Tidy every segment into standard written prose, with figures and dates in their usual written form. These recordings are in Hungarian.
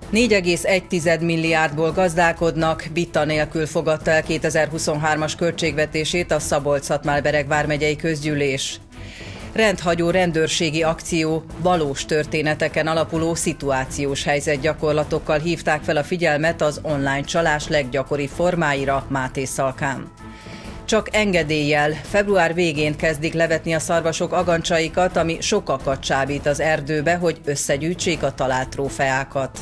4,1 milliárdból gazdálkodnak, vita nélkül fogadta el 2023-as költségvetését a Szabolcs-Szatmár-Bereg vármegyei közgyűlés. Rendhagyó rendőrségi akció, valós történeteken alapuló szituációs helyzetgyakorlatokkal hívták fel a figyelmet az online csalás leggyakoribb formáira Mátészalkán. Csak engedéllyel február végén kezdik levetni a szarvasok agancsaikat, ami sokakat csábít az erdőbe, hogy összegyűjtsék a talált trófeákat.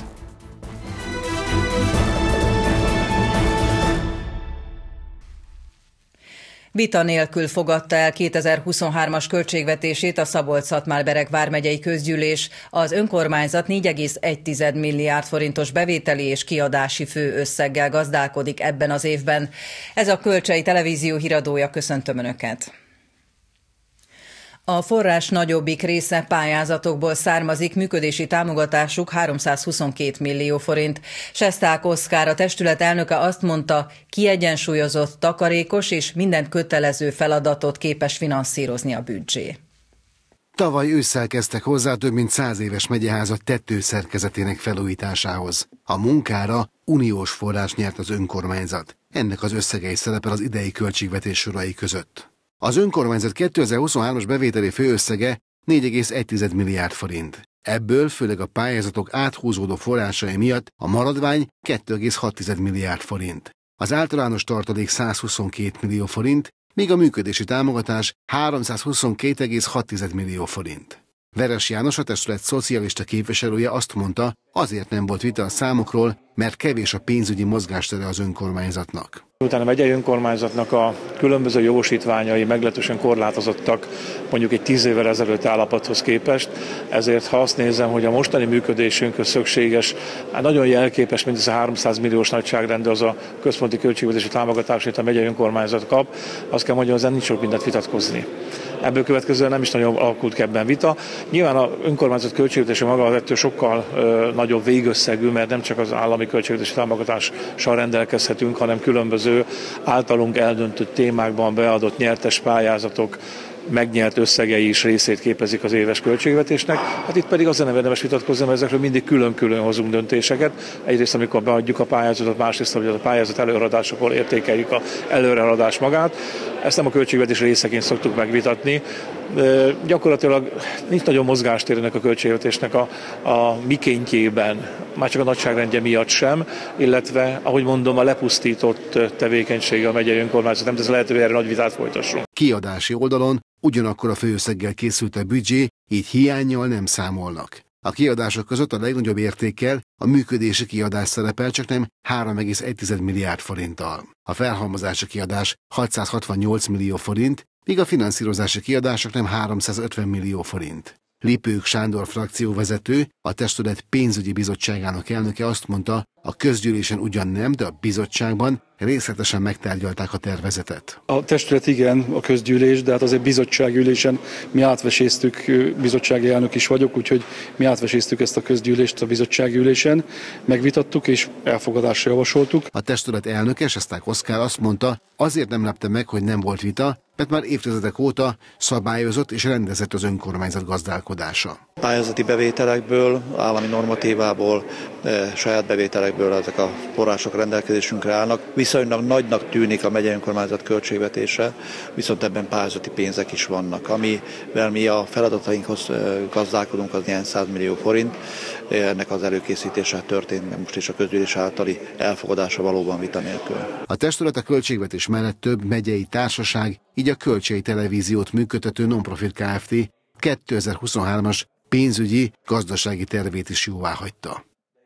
Vita nélkül fogadta el 2023-as költségvetését a Szabolcs-Szatmár-Bereg vármegyei közgyűlés. Az önkormányzat 4,1 milliárd forintos bevételi és kiadási főösszeggel gazdálkodik ebben az évben. Ez a Kölcsei Televízió híradója, köszöntöm Önöket! A forrás nagyobbik része pályázatokból származik, működési támogatásuk 322 millió forint. Sesták Oszkár, a testület elnöke azt mondta, kiegyensúlyozott, takarékos és minden kötelező feladatot képes finanszírozni a büdzsé. Tavaly ősszel kezdtek hozzá több mint 100 éves megyeházak tetőszerkezetének felújításához. A munkára uniós forrás nyert az önkormányzat. Ennek az összege is szerepel az idei költségvetés sorai között. Az önkormányzat 2023-as bevételi főösszege 4,1 milliárd forint. Ebből főleg a pályázatok áthúzódó forrásai miatt a maradvány 2,6 milliárd forint. Az általános tartalék 122 millió forint, míg a működési támogatás 322,6 millió forint. Veres János, a testület szocialista képviselője azt mondta, azért nem volt vita a számokról, mert kevés a pénzügyi mozgástere az önkormányzatnak. Utána a megyei önkormányzatnak a különböző jogosítványai meglehetősen korlátozottak mondjuk egy 10 évvel ezelőtt állapothoz képest, ezért ha azt nézem, hogy a mostani működésünkhöz szükséges, nagyon jelképes, mindössze 300 milliós nagyságrendű az a központi költségvetési támogatás, amit a megyei önkormányzat kap, azt kell mondjam, ezen nincs sok mindent vitatkozni. Ebből következően nem is nagyon alakult ki ebben vita. Nyilván az önkormányzat költségvetése maga ettől sokkal nagyobb végösszegű, mert nem csak az állami költségvetési támogatással rendelkezhetünk, hanem különböző általunk eldöntött témákban beadott nyertes pályázatok megnyert összegei is részét képezik az éves költségvetésnek. Hát itt pedig azért nem érdemes vitatkozni, mert ezekről mindig külön-külön hozunk döntéseket. Egyrészt, amikor beadjuk a pályázatot, másrészt, hogy a pályázat előadásakor értékeljük az előreadás magát. Ezt nem a költségvetés részeként szoktuk megvitatni. Gyakorlatilag nincs nagyon mozgástér ennek a költségvetésnek a mikéntjében, már csak a nagyságrendje miatt sem, illetve, ahogy mondom, a lepusztított tevékenysége a megyei önkormányzat, nem tesz lehetővé, erre nagy vitát folytassunk. Kiadási oldalon ugyanakkor a főösszeggel készült a büdzsé, így hiánnyal nem számolnak. A kiadások között a legnagyobb értékkel a működési kiadás szerepel, csak nem 3,1 milliárd forinttal. A felhalmozási kiadás 668 millió forint, míg a finanszírozási kiadások nem 350 millió forint. Lipők Sándor frakcióvezető, a testület pénzügyi bizottságának elnöke azt mondta, a közgyűlésen ugyan nem, de a bizottságban részletesen megtárgyalták a tervezetet. A testület igen, a közgyűlés, de hát azért bizottságülésen mi átveséztük, bizottsági elnök is vagyok, úgyhogy mi átveséztük ezt a közgyűlést a bizottságülésen, megvitattuk és elfogadásra javasoltuk. A testület elnöke, Sesták Oszkár azt mondta, azért nem lepte meg, hogy nem volt vita, mert már évtizedek óta szabályozott és rendezett az önkormányzat gazdálkodása. Pályázati bevételekből, állami normatívából, saját bevételekből ezek a források rendelkezésünkre állnak. Viszonylag nagynak tűnik a megyei önkormányzat költségvetése, viszont ebben pályázati pénzek is vannak. Amivel mi a feladatainkhoz gazdálkodunk, az ilyen 100 millió forint. Ennek az előkészítése történt, most is a közgyűlés általi elfogadása valóban vita nélkül. A testület a költségvetés mellett több megyei társaság, így a Kölcsei Televíziót működtető non-profit Kft. 2023-as pénzügyi, gazdasági tervét is jóváhagyta.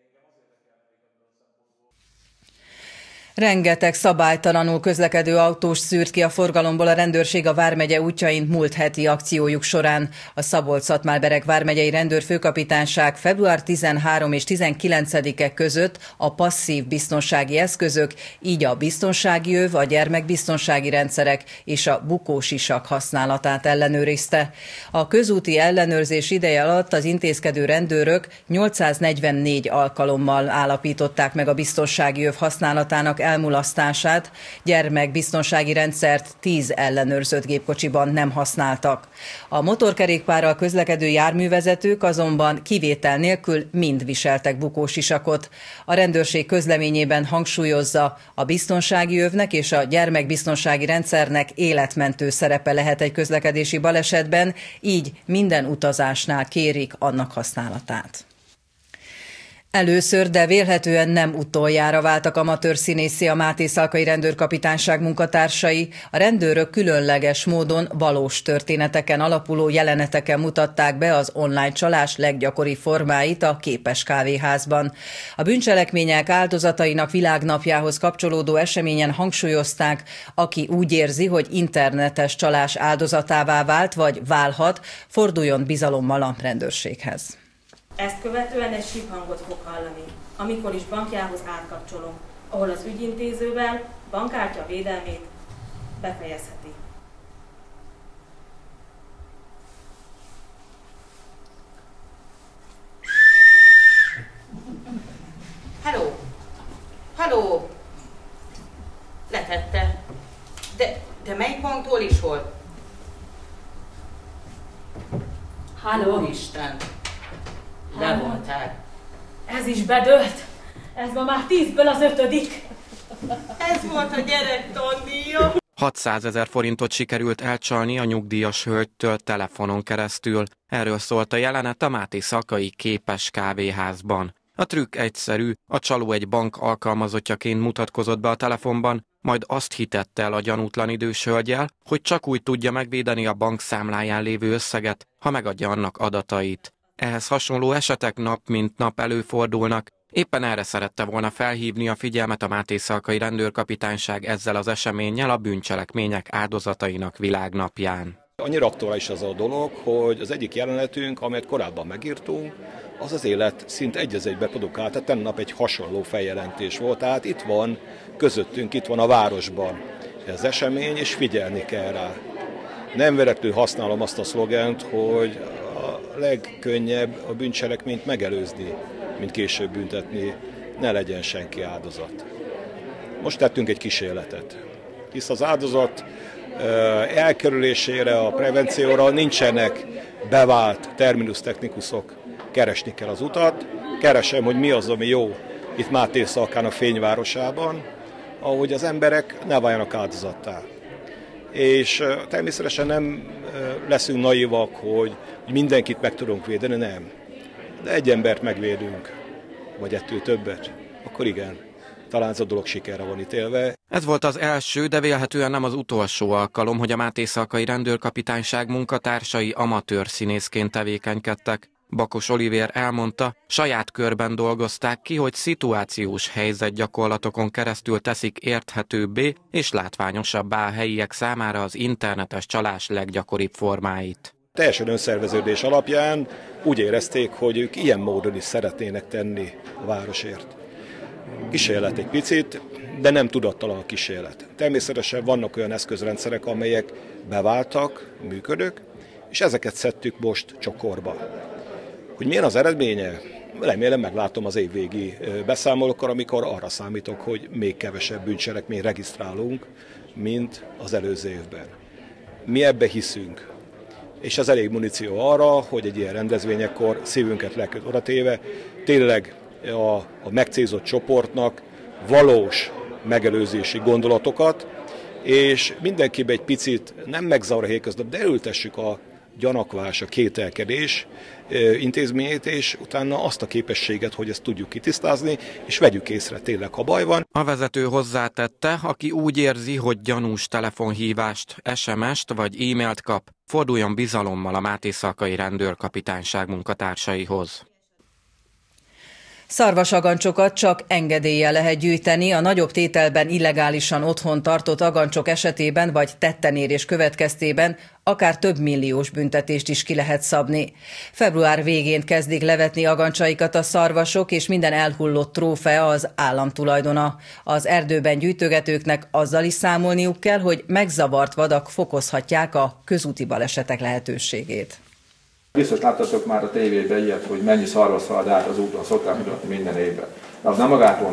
Rengeteg szabálytalanul közlekedő autós szűrt ki a forgalomból a rendőrség a vármegye útjain múlt heti akciójuk során. A Szabolcs-Szatmár-Bereg vármegyei rendőrfőkapitányság február 13 és 19-e között a passzív biztonsági eszközök, így a biztonsági öv, a gyermekbiztonsági rendszerek és a bukósisak használatát ellenőrizte. A közúti ellenőrzés ideje alatt az intézkedő rendőrök 844 alkalommal állapították meg a biztonsági öv használatának elmulasztását, gyermekbiztonsági rendszert 10 ellenőrzött gépkocsiban nem használtak. A motorkerékpárral közlekedő járművezetők azonban kivétel nélkül mind viseltek bukósisakot. A rendőrség közleményében hangsúlyozza, a biztonsági övnek és a gyermekbiztonsági rendszernek életmentő szerepe lehet egy közlekedési balesetben, így minden utazásnál kérik annak használatát. Először, de vélhetően nem utoljára váltak amatőr színéssé a Mátészalkai Rendőrkapitányság munkatársai. A rendőrök különleges módon valós történeteken alapuló jeleneteken mutatták be az online csalás leggyakoribb formáit a Képes kávéházban. A bűncselekmények áldozatainak világnapjához kapcsolódó eseményen hangsúlyozták, aki úgy érzi, hogy internetes csalás áldozatává vált vagy válhat, forduljon bizalommal a rendőrséghez. Ezt követően egy síphangot fog hallani, amikor is bankjához átkapcsolunk, ahol az ügyintézővel bankkártya védelmét befejezheti. Halló! Halló! Letette. De melyik banktól is volt? Halló! Isten! De voltál. Ez is bedőlt! Ez ma már 10-ből az 5. Ez volt a gyerektandíja. 600 000 forintot sikerült elcsalni a nyugdíjas hölgytől telefonon keresztül. Erről szólt a jelenet a Mátészalkai Képes kávéházban. A trükk egyszerű, a csaló egy bank alkalmazottjaként mutatkozott be a telefonban, majd azt hitette el a gyanútlan idős hölgyel, hogy csak úgy tudja megvédeni a bank számláján lévő összeget, ha megadja annak adatait. Ehhez hasonló esetek nap mint nap előfordulnak, éppen erre szerette volna felhívni a figyelmet a Mátészalkai Rendőrkapitányság ezzel az eseménnyel a bűncselekmények áldozatainak világnapján. Annyira aktuális az a dolog, hogy az egyik jelenetünk, amelyet korábban megírtunk, az élet szinte egy az egybe produkálta, tehát tennap egy hasonló feljelentés volt, tehát itt van közöttünk, itt van a városban ez esemény, és figyelni kell rá. Nem véletlenül használom azt a szlogent, hogy a legkönnyebb a bűncselekményt megelőzni, mint később büntetni, ne legyen senki áldozat. Most tettünk egy kísérletet, hisz az áldozat elkerülésére, a prevencióra nincsenek bevált terminus technikusok, keresni kell az utat. Keresem, hogy mi az, ami jó itt Mátészalkán a fényvárosában, ahogy az emberek ne váljanak áldozattá. És természetesen nem leszünk naivak, hogy mindenkit meg tudunk védeni, nem. De egy embert megvédünk, vagy ettől többet, akkor igen, talán ez a dolog sikerre van ítélve. Ez volt az első, de vélhetően nem az utolsó alkalom, hogy a Mátészalkai Rendőrkapitányság munkatársai amatőr színészként tevékenykedtek. Bakos Olivér elmondta, saját körben dolgozták ki, hogy szituációs helyzetgyakorlatokon keresztül teszik érthetőbbé és látványosabbá a helyiek számára az internetes csalás leggyakoribb formáit. Teljesen önszerveződés alapján úgy érezték, hogy ők ilyen módon is szeretnének tenni a városért. Kísérlet egy picit, de nem tudattalan a kísérlet. Természetesen vannak olyan eszközrendszerek, amelyek beváltak, működők, és ezeket szedtük most csokorba. Hogy milyen az eredménye? Remélem meglátom az évvégi beszámolókkal, amikor arra számítok, hogy még kevesebb bűncselekmény regisztrálunk, mint az előző évben. Mi ebbe hiszünk, és ez elég muníció arra, hogy egy ilyen rendezvényekkor szívünket lelkünket odatéve, tényleg a megcélzott csoportnak valós megelőzési gondolatokat, és mindenkibe egy picit nem megzavar a hétköznap, de ültessük a gyanakvás, a kételkedés intézményét, és utána azt a képességet, hogy ezt tudjuk kitisztázni, és vegyük észre tényleg, ha baj van. A vezető hozzátette, aki úgy érzi, hogy gyanús telefonhívást, SMS-t vagy e-mailt kap, forduljon bizalommal a Mátészalkai Rendőrkapitányság munkatársaihoz. Szarvasagancsokat csak engedéllyel lehet gyűjteni, a nagyobb tételben illegálisan otthon tartott agancsok esetében vagy tettenérés következtében akár több milliós büntetést is ki lehet szabni. Február végén kezdik levetni agancsaikat a szarvasok, és minden elhullott trófea az állam tulajdona. Az erdőben gyűjtögetőknek azzal is számolniuk kell, hogy megzavart vadak fokozhatják a közúti balesetek lehetőségét. Biztos láttatok már a tévében ilyet, hogy mennyi szarvas halad át az úton, szokták mutatni minden évben. De az nem magától megy,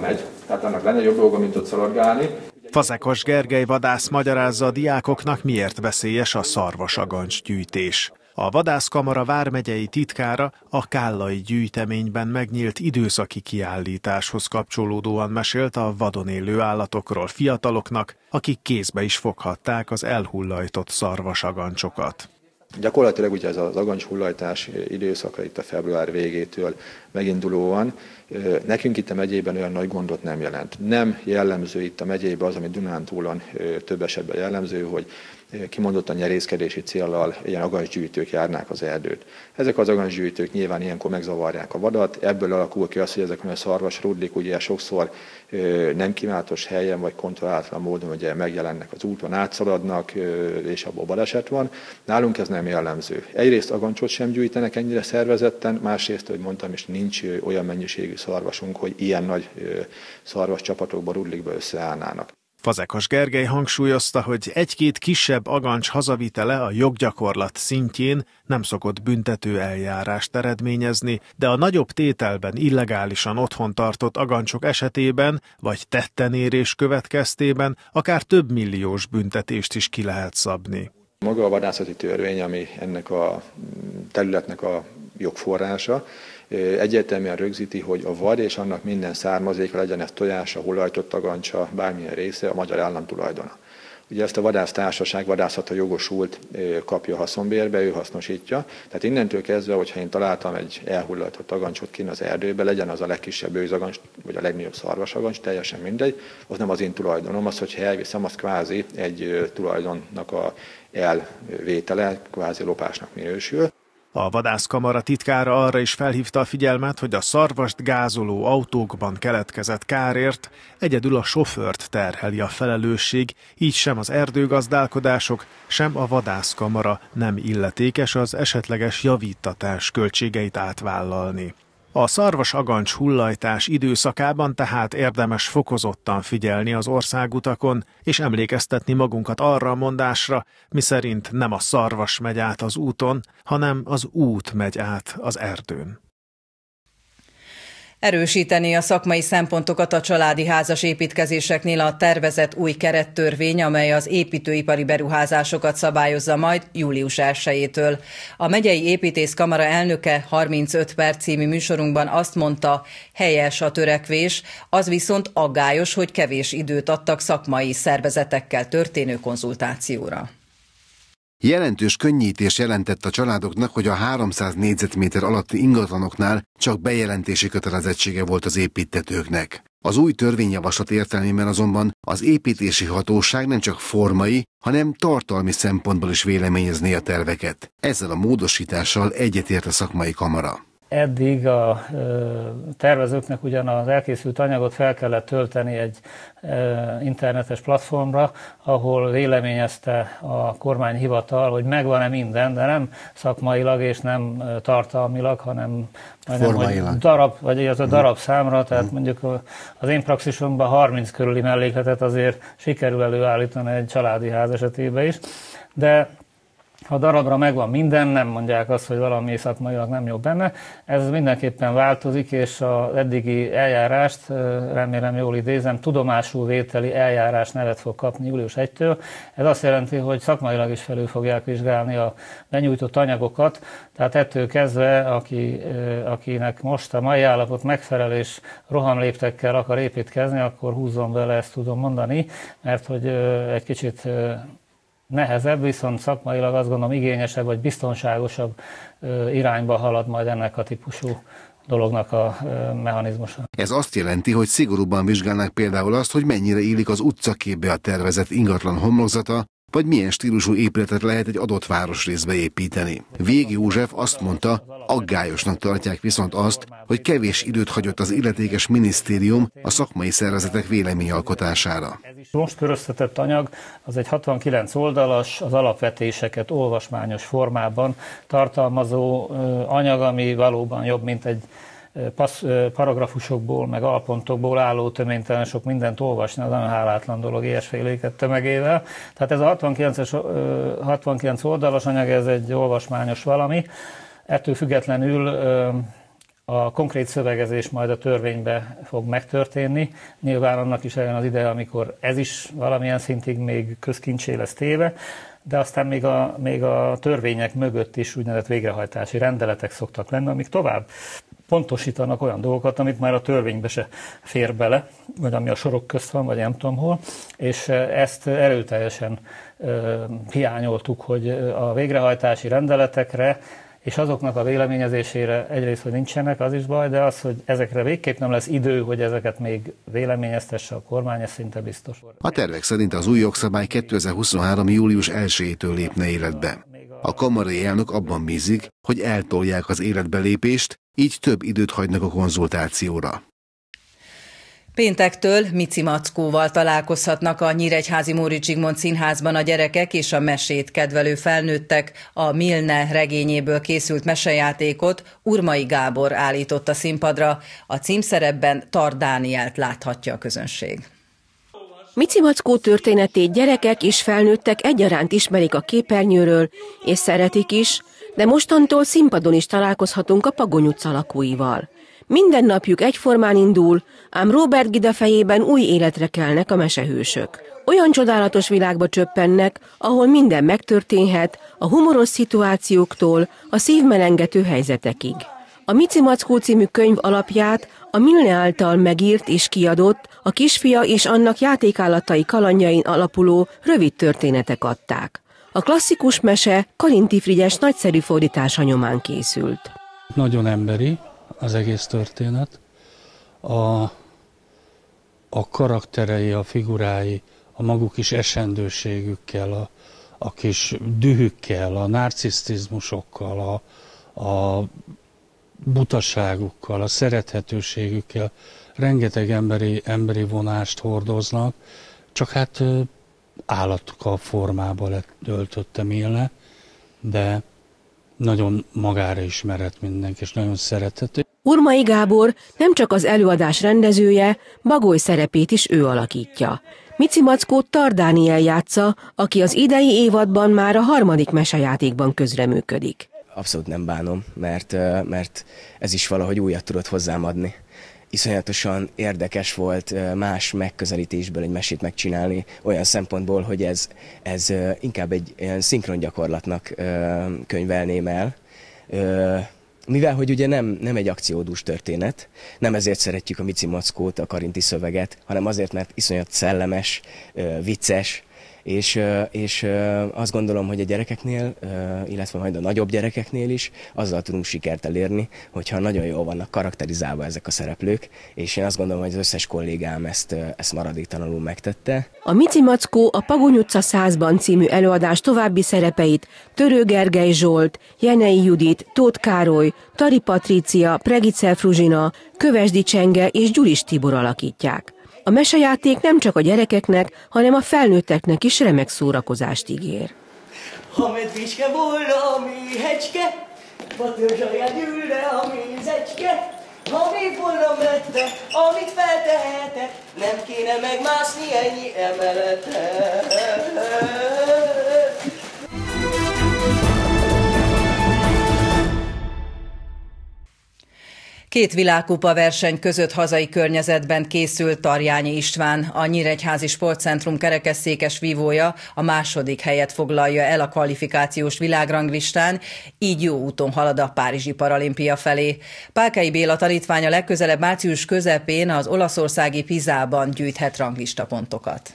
tehát annak lenne jobb dolga, mint ott szaladgálni. Fazekas Gergely vadász magyarázza a diákoknak, miért veszélyes a szarvasagancs-gyűjtés. A vadászkamara vármegyei titkára a kállai gyűjteményben megnyílt időszaki kiállításhoz kapcsolódóan mesélt a vadon élő állatokról fiataloknak, akik kézbe is foghatták az elhullajtott szarvasagancsokat. Gyakorlatilag ugye ez az agancshullajtás időszaka itt a február végétől megindulóan nekünk itt a megyében olyan nagy gondot nem jelent. Nem jellemző itt a megyében az, ami Dunántúlon több esetben jellemző, hogy kimondottan nyerészkedési céllal ilyen agancsgyűjtők járnák az erdőt. Ezek az agancsgyűjtők nyilván ilyenkor megzavarják a vadat, ebből alakul ki az, hogy ezek a szarvasrudlik ugye sokszor nem kívánatos helyen vagy kontrollálatlan módon ugye megjelennek az úton, átszaladnak, és abból baleset van. Nálunk ez nem jellemző. Egyrészt agancsot sem gyűjtenek ennyire szervezetten, másrészt, hogy mondtam is, nincs olyan mennyiségű szarvasunk, hogy ilyen nagy szarvas csapatokba, rudlikba összeállnának. Fazekas Gergely hangsúlyozta, hogy egy-két kisebb agancs hazavitele a joggyakorlat szintjén nem szokott büntető eljárást eredményezni, de a nagyobb tételben illegálisan otthon tartott agancsok esetében vagy tettenérés következtében akár több milliós büntetést is ki lehet szabni. Maga a vadászati törvény, ami ennek a területnek a jogforrása, egyértelműen rögzíti, hogy a vad és annak minden származéka, legyen ez tojása, hullajtott agancsa, bármilyen része a magyar állam tulajdona. Ugye ezt a vadásztársaság, vadászatra jogosult kapja haszonbérbe, ő hasznosítja. Tehát innentől kezdve, hogyha én találtam egy elhullajtott agancsot kint az erdőbe, legyen az a legkisebb őzagancs, vagy a legnagyobb szarvasagancs, teljesen mindegy, az nem az én tulajdonom, az, hogyha elviszem, az kvázi egy tulajdonnak a elvétele, kvázi lopásnak minősül. A vadászkamara titkára arra is felhívta a figyelmet, hogy a szarvast gázoló autókban keletkezett kárért egyedül a sofőrt terheli a felelősség, így sem az erdőgazdálkodások, sem a vadászkamara nem illetékes az esetleges javíttatás költségeit átvállalni. A szarvasagancs hullajtás időszakában tehát érdemes fokozottan figyelni az országutakon, és emlékeztetni magunkat arra a mondásra, miszerint nem a szarvas megy át az úton, hanem az út megy át az erdőn. Erősíteni a szakmai szempontokat a családi házas építkezéseknél a tervezett új kerettörvény, amely az építőipari beruházásokat szabályozza majd július 1-től. A megyei építészkamara elnöke 35 perc című műsorunkban azt mondta, helyes a törekvés, az viszont aggályos, hogy kevés időt adtak szakmai szervezetekkel történő konzultációra. Jelentős könnyítés jelentett a családoknak, hogy a 300 négyzetméter alatti ingatlanoknál csak bejelentési kötelezettsége volt az építtetőknek. Az új törvényjavaslat értelmében azonban az építési hatóság nem csak formai, hanem tartalmi szempontból is véleményezné a terveket. Ezzel a módosítással egyetért a szakmai kamara. Eddig a tervezőknek ugyan az elkészült anyagot fel kellett tölteni egy internetes platformra, ahol véleményezte a kormányhivatal, hogy megvan-e minden, de nem szakmailag és nem tartalmilag, hanem darab, vagy az a darab számra, tehát mondjuk az én praxisomban 30 körüli mellékletet azért sikerül előállítani egy családi ház esetében is, de ha darabra megvan minden, nem mondják azt, hogy valami szakmailag nem jó benne. Ez mindenképpen változik, és az eddigi eljárást, remélem jól idézem, tudomásul vételi eljárás nevet fog kapni július 1-től. Ez azt jelenti, hogy is felül fogják vizsgálni a benyújtott anyagokat, tehát ettől kezdve, akinek most a mai állapot megfelel és rohamléptekkel akar építkezni, akkor húzzon bele, ezt tudom mondani, mert hogy egy kicsit nehezebb, viszont szakmailag azt gondolom igényesebb vagy biztonságosabb irányba halad majd ennek a típusú dolognak a mechanizmusa. Ez azt jelenti, hogy szigorúbban vizsgálnák például azt, hogy mennyire illik az utcaképbe a tervezett ingatlan homlokzata, vagy milyen stílusú épületet lehet egy adott városrészbe építeni. Vég József azt mondta, aggályosnak tartják viszont azt, hogy kevés időt hagyott az illetékes minisztérium a szakmai szervezetek véleményalkotására. Most köröztetett anyag, az egy 69 oldalas, az alapvetéseket olvasmányos formában tartalmazó anyag, ami valóban jobb, mint egy paragrafusokból, meg alpontokból álló töménytelen sok mindent olvasni, az nagyon hálátlan dolog ilyesféléket tömegével. Tehát ez a 69 oldalas anyag, ez egy olvasmányos valami. Ettől függetlenül A konkrét szövegezés majd a törvénybe fog megtörténni. Nyilván annak is eljön az ideje, amikor ez is valamilyen szintig még közkincsé lesz téve, de aztán még a törvények mögött is úgynevezett végrehajtási rendeletek szoktak lenni, amik tovább pontosítanak olyan dolgokat, amit már a törvénybe se fér bele, vagy ami a sorok közt van, vagy nem tudom hol, és ezt erőteljesen hiányoltuk, hogy a végrehajtási rendeletekre és azoknak a véleményezésére egyrészt, hogy nincsenek, az is baj, de az, hogy ezekre végképp nem lesz idő, hogy ezeket még véleményeztesse a kormány, ez szinte biztos. A tervek szerint az új jogszabály 2023. július 1-től lépne életbe. A kamarai elnök abban bízik, hogy eltolják az életbelépést, így több időt hagynak a konzultációra. Péntektől Mici Mackóval találkozhatnak a Nyíregyházi Móricz Zsigmond Színházban a gyerekek és a mesét kedvelő felnőttek. A Milne regényéből készült mesejátékot Urmai Gábor állította színpadra. A címszerepben Tar Dánielt láthatja a közönség. Mici Mackó történetét gyerekek és felnőttek egyaránt ismerik a képernyőről, és szeretik is, de mostantól színpadon is találkozhatunk a Pagony utca lakóival. Minden napjuk egyformán indul, ám Robert Gida fejében új életre kelnek a mesehősök. Olyan csodálatos világba csöppennek, ahol minden megtörténhet, a humoros szituációktól a szívmelengető helyzetekig. A Mici Mackó című könyv alapját a Milne által megírt és kiadott, a kisfia és annak játékállatai kalandjain alapuló rövid történetek adták. A klasszikus mese Karinti Frigyes nagyszerű fordítása nyomán készült. Nagyon emberi az egész történet. A karakterei, a figurái, a maguk is esendőségükkel, a kis dühükkel, a narcisztizmusokkal, a butaságukkal, a szerethetőségükkel rengeteg emberi vonást hordoznak, csak hát állatka formába öltötte Milne, de nagyon magára ismert mindenki, és nagyon szerethető. Urmai Gábor nem csak az előadás rendezője, Bagoly szerepét is ő alakítja. Mici Mackót Tar Dániel játsza, aki az idei évadban már a 3. mesejátékban közreműködik. Abszolút nem bánom, mert ez is valahogy újat tudott hozzám adni. Iszonyatosan érdekes volt más megközelítésből egy mesét megcsinálni, olyan szempontból, hogy ez inkább egy ilyen szinkron gyakorlatnak könyvelném el. Mivel, hogy ugye nem egy akciódús történet, nem ezért szeretjük a Mici Mackót, a karinti szöveget, hanem azért, mert iszonyat szellemes, vicces, és azt gondolom, hogy a gyerekeknél, illetve majd a nagyobb gyerekeknél is azzal tudunk sikert elérni, hogyha nagyon jól vannak karakterizálva ezek a szereplők, és én azt gondolom, hogy az összes kollégám ezt maradéktalanul megtette. A Mici Mackó a Pagony utca 100-ban című előadás további szerepeit Törő Gergely Zsolt, Jenei Judit, Tóth Károly, Tari Patrícia, Pregicel Fruzsina, Kövesdi Csenge és Gyulis Tibor alakítják. A mesejáték nem csak a gyerekeknek, hanem a felnőtteknek is remek szórakozást ígér. Ha medvéske volna a méhecske, patőzsaját ülne a mézecske, ha még volna medve, amit feltehetek, nem kéne megmászni ennyi emeletet. Két világkupa verseny között hazai környezetben készült Tarjányi István, a Nyíregyházi Sportcentrum kerekesszékes vívója a 2. helyet foglalja el a kvalifikációs világranglistán, így jó úton halad a Párizsi Paralimpia felé. Pálkai Béla tanítványa legközelebb március közepén az olaszországi Pisában gyűjthet ranglistapontokat.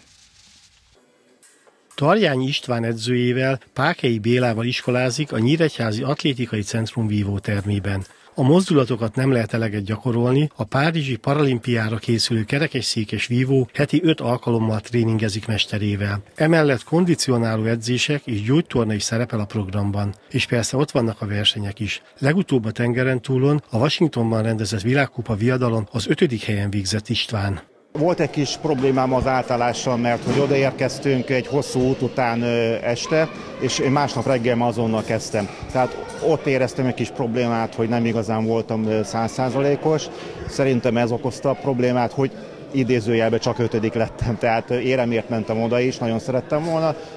Tarjányi István edzőjével, Pálkai Bélával iskolázik a Nyíregyházi Atlétikai Centrum vívótermében. A mozdulatokat nem lehet eleget gyakorolni, a Párizsi Paralimpiára készülő kerekesszékes vívó heti 5 alkalommal tréningezik mesterével. Emellett kondicionáló edzések és gyógytorna is szerepel a programban. És persze ott vannak a versenyek is. Legutóbb a tengeren túlon, a Washingtonban rendezett világkupa viadalon az 5. helyen végzett István. Volt egy kis problémám az átállással, mert hogy odaérkeztünk egy hosszú út után este, és én másnap reggel azonnal kezdtem. Tehát ott éreztem egy kis problémát, hogy nem igazán voltam 100%-os. Szerintem ez okozta a problémát, hogy idézőjelben csak 5. lettem. Tehát éremért mentem oda is, nagyon szerettem volna.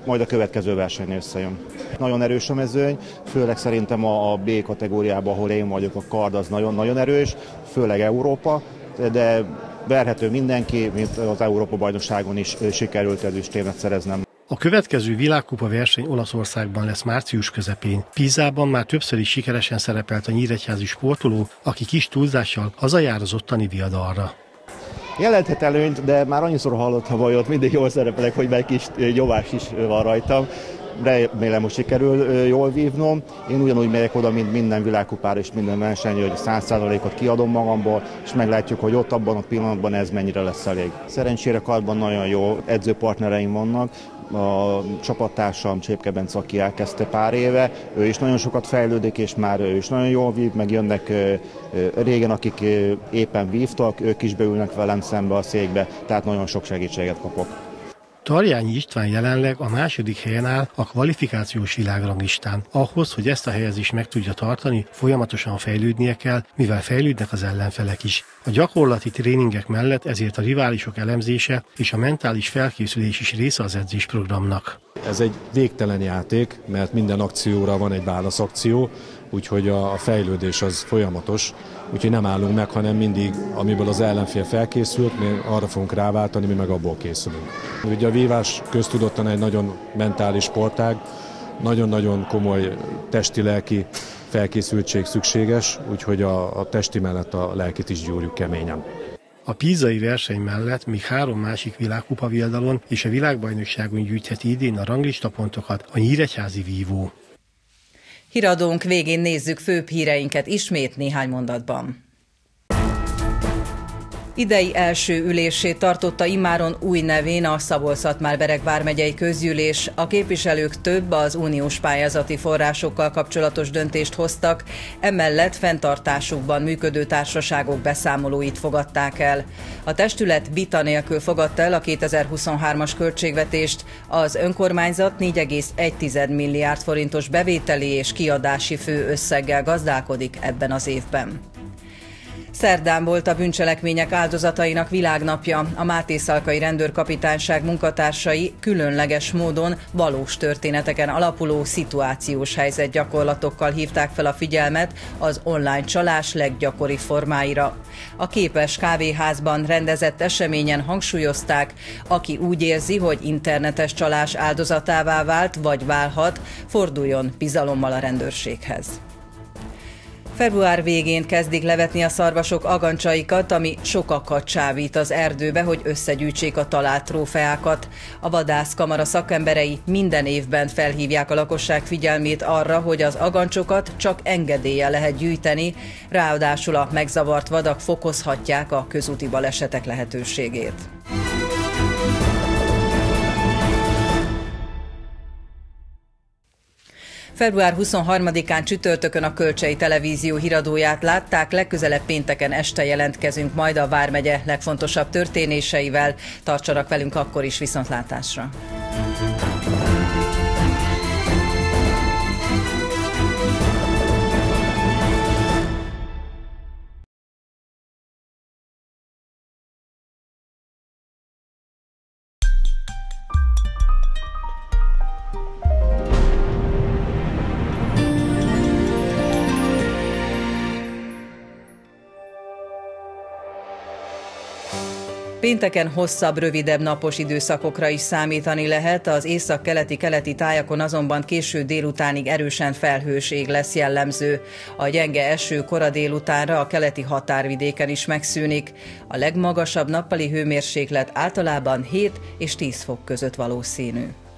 majd a következő versenyen összejön. Nagyon erős a mezőny, főleg szerintem a B kategóriában, ahol én vagyok, a kard az nagyon-nagyon erős, főleg Európa, de verhető mindenki, mint az Európa-bajnokságon is sikerült ezüstérmet szereznem. A következő világkupa verseny Olaszországban lesz március közepén. Pisában már többször is sikeresen szerepelt a nyíregyházi sportoló, aki kis túlzással hazajár az ottani viadalra. Jelenthet előnyt, de már annyiszor hallottam, hogy ott mindig jól szerepelek, hogy meg kis nyomás is van rajtam. Remélem, hogy sikerül jól vívnom. Én ugyanúgy megyek oda, mint minden világkupára és minden versenyre, hogy 100%-ot kiadom magamból, és meglátjuk, hogy ott abban a pillanatban ez mennyire lesz elég. Szerencsére kardban nagyon jó edzőpartnereim vannak. A csapattársam Csépke Bence, aki elkezdte pár éve, ő is nagyon sokat fejlődik, és már ő is nagyon jól vív, meg jönnek régen, akik éppen vívtak, ők is beülnek velem szembe a székbe, tehát nagyon sok segítséget kapok. Tarjányi István jelenleg a második helyen áll a kvalifikációs világranglistán. Ahhoz, hogy ezt a helyezést meg tudja tartani, folyamatosan fejlődnie kell, mivel fejlődnek az ellenfelek is. A gyakorlati tréningek mellett ezért a riválisok elemzése és a mentális felkészülés is része az edzésprogramnak. Ez egy végtelen játék, mert minden akcióra van egy válaszakció, úgyhogy a fejlődés az folyamatos, úgyhogy nem állunk meg, hanem mindig, amiből az ellenfél felkészült, mi arra fogunk ráváltani, mi meg abból készülünk. Ugye a vívás köztudottan egy nagyon mentális sportág, nagyon-nagyon komoly testi-lelki felkészültség szükséges, úgyhogy a testi mellett a lelkit is gyúrjuk keményen. A pisai verseny mellett még 3 másik világkupa viadalon és a világbajnokságon gyűjtheti idén a ranglistapontokat a nyíregyházi vívó. Híradónk végén nézzük főbb híreinket ismét néhány mondatban. Idei első ülését tartotta immáron új nevén a Szabolcs-Szatmár-Bereg vármegyei közgyűlés. A képviselők több az uniós pályázati forrásokkal kapcsolatos döntést hoztak, emellett fenntartásukban működő társaságok beszámolóit fogadták el. A testület vita nélkül fogadta el a 2023-as költségvetést, az önkormányzat 4,1 milliárd forintos bevételi és kiadási főösszeggel gazdálkodik ebben az évben. Szerdán volt a bűncselekmények áldozatainak világnapja. A Mátészalkai rendőrkapitányság munkatársai különleges módon valós történeteken alapuló szituációs helyzetgyakorlatokkal hívták fel a figyelmet az online csalás leggyakoribb formáira. A Képes kávéházban rendezett eseményen hangsúlyozták, aki úgy érzi, hogy internetes csalás áldozatává vált vagy válhat, forduljon bizalommal a rendőrséghez. Február végén kezdik levetni a szarvasok agancsaikat, ami sokakat csábít az erdőbe, hogy összegyűjtsék a talált trófeákat. A vadászkamara szakemberei minden évben felhívják a lakosság figyelmét arra, hogy az agancsokat csak engedéllyel lehet gyűjteni, ráadásul a megzavart vadak fokozhatják a közúti balesetek lehetőségét. Február 23-án csütörtökön a Kölcsei Televízió híradóját látták, legközelebb pénteken este jelentkezünk majd a vármegye legfontosabb történéseivel. Tartsanak velünk akkor is, viszontlátásra! Pénteken hosszabb, rövidebb napos időszakokra is számítani lehet, az észak-keleti tájakon azonban késő délutánig erősen felhős ég lesz jellemző. A gyenge eső kora délutánra a keleti határvidéken is megszűnik. A legmagasabb nappali hőmérséklet általában 7 és 10 fok között valószínű.